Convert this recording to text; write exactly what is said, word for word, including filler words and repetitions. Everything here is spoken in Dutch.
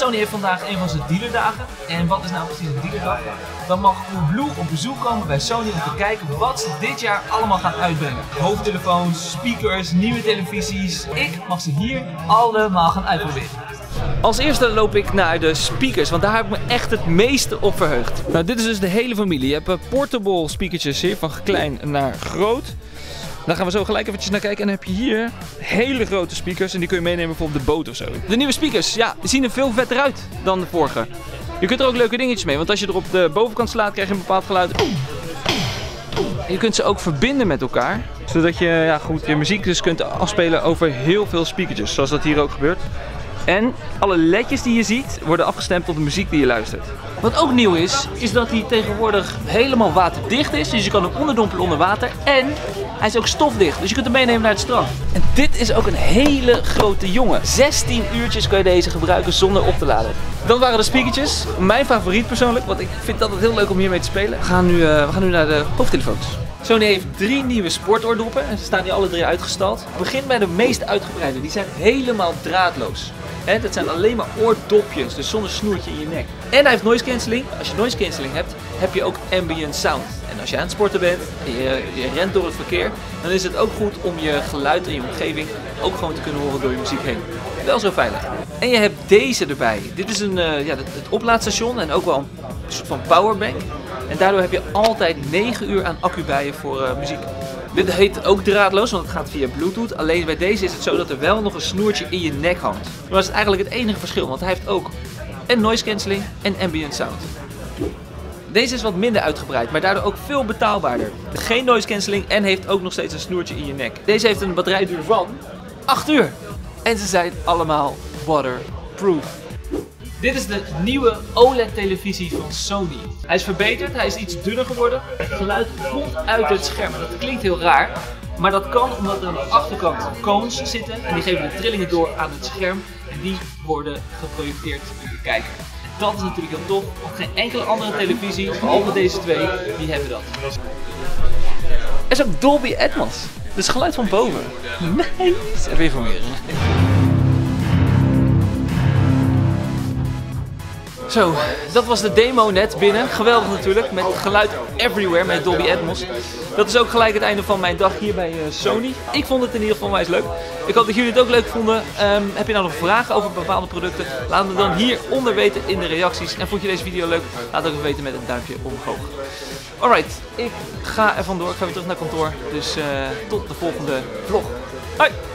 Sony heeft vandaag een van zijn dealerdagen. En wat is nou precies een dealerdag? Dan mag Coolblue op bezoek komen bij Sony om te kijken wat ze dit jaar allemaal gaan uitbrengen. Hoofdtelefoons, speakers, nieuwe televisies. Ik mag ze hier allemaal gaan uitproberen. Als eerste loop ik naar de speakers, want daar heb ik me echt het meeste op verheugd. Nou, dit is dus de hele familie. Je hebt uh, portable speakertjes hier, van klein naar groot. Daar gaan we zo gelijk eventjes naar kijken. En dan heb je hier hele grote speakers en die kun je meenemen voor op de boot of zo. De nieuwe speakers, ja, die zien er veel vetter uit dan de vorige. Je kunt er ook leuke dingetjes mee, want als je er op de bovenkant slaat krijg je een bepaald geluid. Je kunt ze ook verbinden met elkaar, zodat je ja, goed, je muziek dus kunt afspelen over heel veel speakertjes, zoals dat hier ook gebeurt. En alle ledjes die je ziet worden afgestemd op de muziek die je luistert. Wat ook nieuw is, is dat hij tegenwoordig helemaal waterdicht is. Dus je kan hem onderdompelen onder water. En hij is ook stofdicht, dus je kunt hem meenemen naar het strand. En dit is ook een hele grote jongen. zestien uurtjes kan je deze gebruiken zonder op te laden. Dan waren de speakertjes. Mijn favoriet persoonlijk, want ik vind het altijd heel leuk om hiermee te spelen. We gaan nu, uh, we gaan nu naar de hoofdtelefoons. Sony heeft drie nieuwe sportoordoppen en ze staan hier alle drie uitgestald. Ik begin bij de meest uitgebreide, die zijn helemaal draadloos. He, dat zijn alleen maar oordopjes, dus zonder snoertje in je nek. En hij heeft noise cancelling. Als je noise cancelling hebt, heb je ook ambient sound. En als je aan het sporten bent en je, je rent door het verkeer, dan is het ook goed om je geluid in je omgeving ook gewoon te kunnen horen door je muziek heen. Wel zo veilig. En je hebt deze erbij. Dit is een, uh, ja, het, het oplaadstation en ook wel een soort van powerbank. En daardoor heb je altijd negen uur aan accu bij je voor uh, muziek. Dit heet ook draadloos, want het gaat via Bluetooth. Alleen bij deze is het zo dat er wel nog een snoertje in je nek hangt. Maar dat is eigenlijk het enige verschil, want hij heeft ook en noise cancelling en ambient sound. Deze is wat minder uitgebreid, maar daardoor ook veel betaalbaarder. Geen noise cancelling en heeft ook nog steeds een snoertje in je nek. Deze heeft een batterijduur van acht uur. En ze zijn allemaal waterproof. Dit is de nieuwe O L E D-televisie van Sony. Hij is verbeterd, hij is iets dunner geworden. Het geluid komt uit het scherm. Dat klinkt heel raar, maar dat kan omdat er aan de achterkant cones zitten. En die geven de trillingen door aan het scherm. En die worden geprojecteerd op de kijker. En dat is natuurlijk heel tof, want geen enkele andere televisie, behalve deze twee, die hebben dat. Er is ook Dolby Atmos. Dus geluid van boven. Nice! Even informeren. Zo, dat was de demo net binnen. Geweldig natuurlijk, met geluid everywhere met Dolby Atmos. Dat is ook gelijk het einde van mijn dag hier bij uh, Sony. Ik vond het in ieder geval onwijs leuk. Ik hoop dat jullie het ook leuk vonden. Um, heb je nou nog vragen over bepaalde producten? Laat me dan hieronder weten in de reacties. En vond je deze video leuk? Laat ook even weten met een duimpje omhoog. Alright, ik ga er vandoor. Ik ga weer terug naar kantoor. Dus uh, tot de volgende vlog. Hoi!